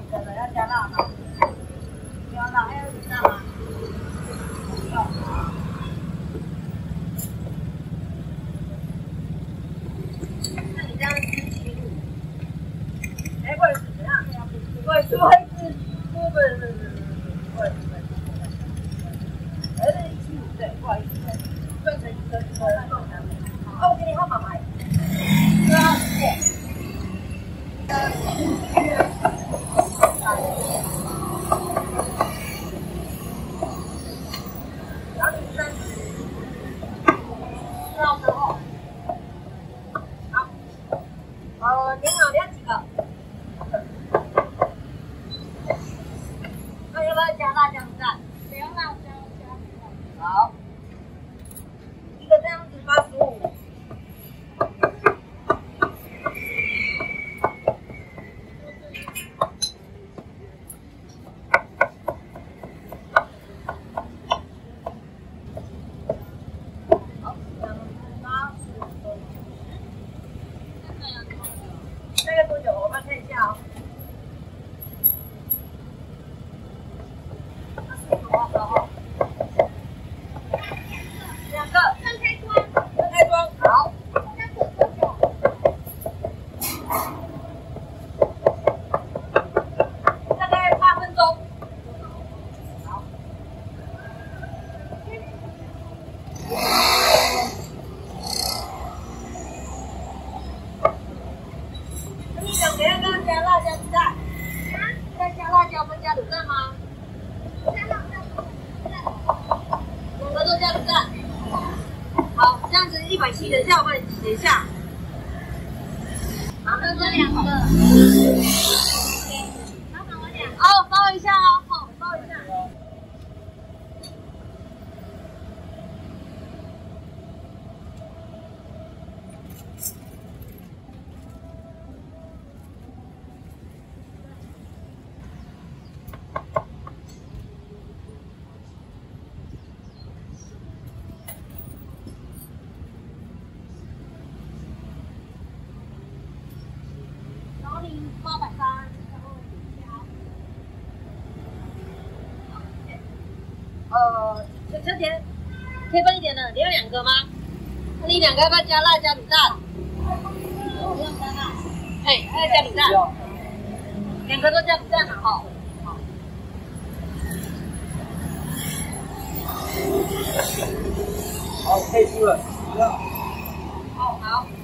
个的要加辣吗？加辣还要卤蛋吗？要。那你这样吃7路，哎，或者是怎样？或者是不是，不好意思，对，不好意思，换成一个哦，我给你号码牌。您好，你要几个？那要不要加辣椒卤蛋？不要辣椒，加卤蛋。好，一个这样子85。大概多久？我帮看一下哦。2个。分开装。好。大概8分钟。好。跟你讲，等下要加辣椒鸡蛋。再加辣椒不加卤蛋吗？加辣椒。2个都加卤蛋。好，这样子170，等一下我帮你写一下。好，那这2个。麻烦我2个。哦，包一下哦，好，包一下。830，然后小姐，可以分一点的，你要2个吗？那你2个要不要加辣加卤蛋？我不用加辣。哎，还要加卤蛋。2个都加卤蛋嘛，哈。 好，可以出了。 哦，好。